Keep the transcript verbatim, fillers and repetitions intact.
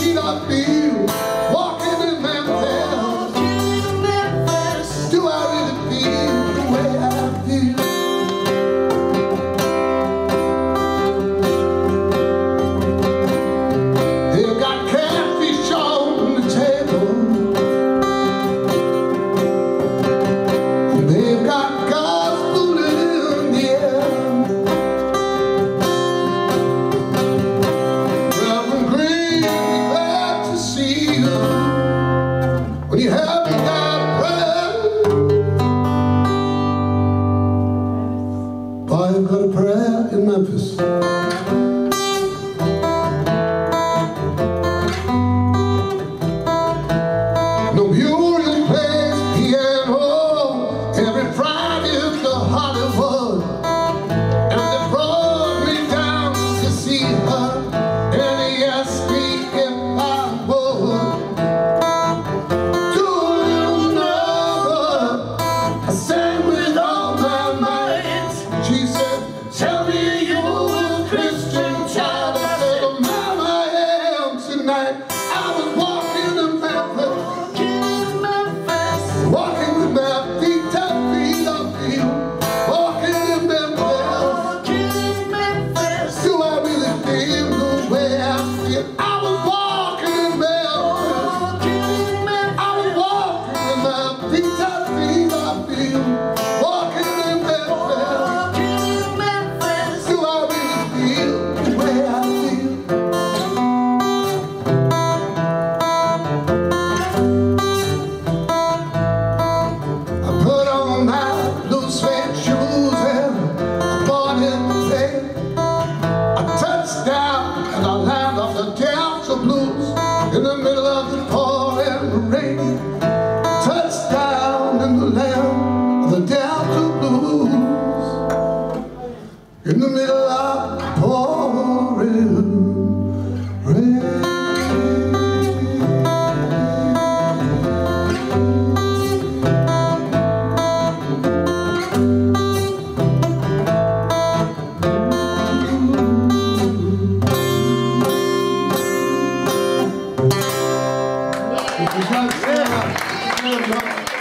feet I feel walking in Memphis. Do I really feel the way I feel? They've got catfish on the table. They've got God's food in the air. Reverend Green, be glad to see you. When you haven't got prayer, I've got a prayer in Memphis. No Muriel plays piano every Friday at the Hollywood, and they brought me down to see her, and he asked me if I would. Do you know I sang with all my might? She said, tell me you're a Christian child. I said, oh, Mama, I am tonight. I was walking in Memphis. Walking with my feet, top feet on feel. Walking in Memphis. Do I really feel the way I feel? I was walking in Memphis. I was walking with my feet, top feet on feel. Walking in Memphis. Do I really feel the way I feel? I put on my blue suede shoes and I bought in the plane. I touched down and I landed off the Delta Blues in the middle of the pouring rain. Touched down in the land of the Delta Blues in the middle of the pouring rain. Thank you so much.